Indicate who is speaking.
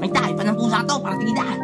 Speaker 1: Ay, tayo pa ng pusa to, parating na.